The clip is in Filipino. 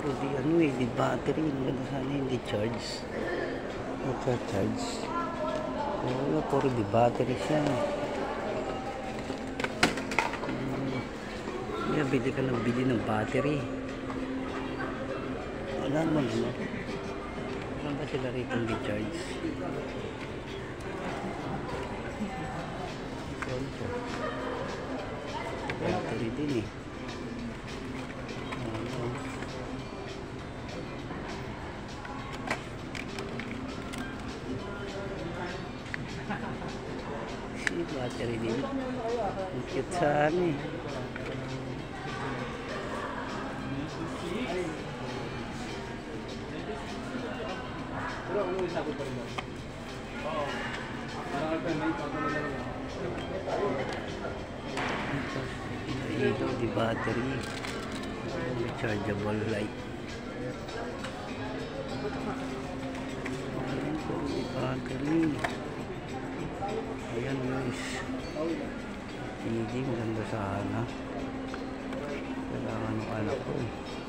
puro di ano eh, di battery. Maganda sana hindi charge. Charge. Wala, puro di battery siya. Bili ka lang bili ng battery. Wala naman ano. Saan ba sila rito hindi charge? Battery din eh. Battery din. Ang cute sana eh. Pero ano yung sagot pa rin mo? Oo. Parang may pagkakala lang. Ito, di battery. Rechargeable light. Ayan po, di battery. Ayan guys. Hindi maganda sana. Kailangan ng anak ko.